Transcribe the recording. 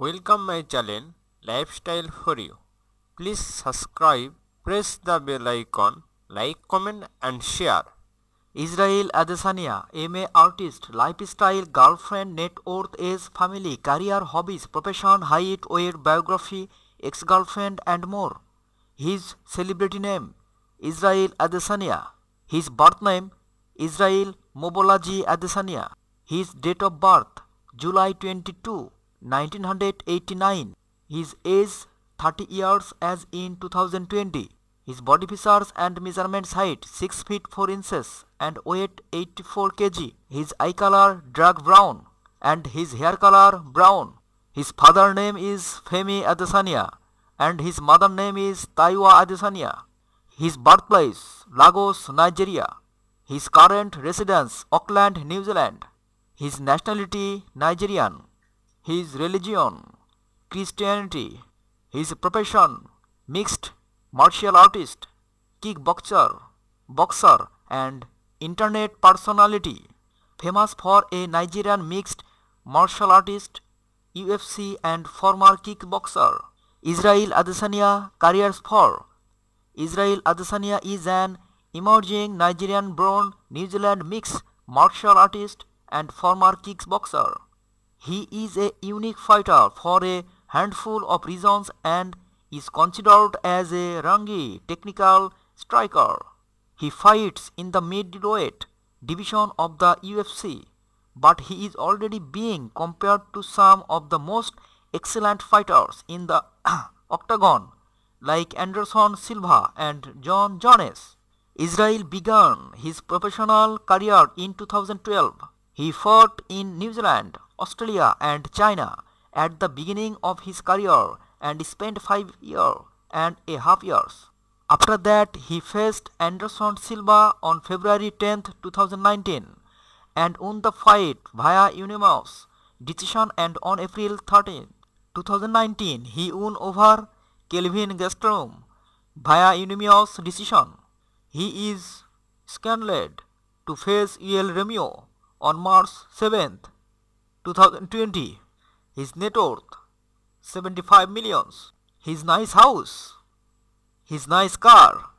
Welcome my channel Lifestyle for You. Please subscribe, press the bell icon, like, comment and share. Israel Adesanya, MMA artist, lifestyle, girlfriend, net worth, age, family, career, hobbies, profession, height, weight, biography, ex-girlfriend and more. His celebrity name Israel Adesanya. His birth name Israel Mobolaji Adesanya. His date of birth July 22, 1989. His age 30 years as in 2020. His body features and measurements: height 6 feet 4 inches and weight 84 kg. His eye color dark brown and his hair color brown. His father name is Femi Adesanya and his mother name is Taiwo Adesanya. His birthplace Lagos, Nigeria. His current residence Auckland, New Zealand. His nationality Nigerian. His religion Christianity. His profession mixed martial artist, kickboxer, boxer and internet personality. Famous for a Nigerian mixed martial artist, UFC and former kickboxer. Israel Adesanya careers. For Israel Adesanya is an emerging Nigerian-born New Zealand mixed martial artist and former kickboxer. He is a unique fighter for a handful of reasons and is considered as a rangy technical striker. He fights in the middleweight division of the UFC, but he is already being compared to some of the most excellent fighters in the octagon, like Anderson Silva and John Jones. Israel began his professional career in 2012. He fought in New Zealand, Australia and China at the beginning of his career and spent 5.5 years. After that, he faced Anderson Silva on February 10, 2019 and won the fight via unanimous decision, and on April 13, 2019 he won over Kelvin Gastelum via unanimous decision. He is scheduled to face UL Romeo on March 7, 2020. His net worth 75 millions. His nice house, his nice car,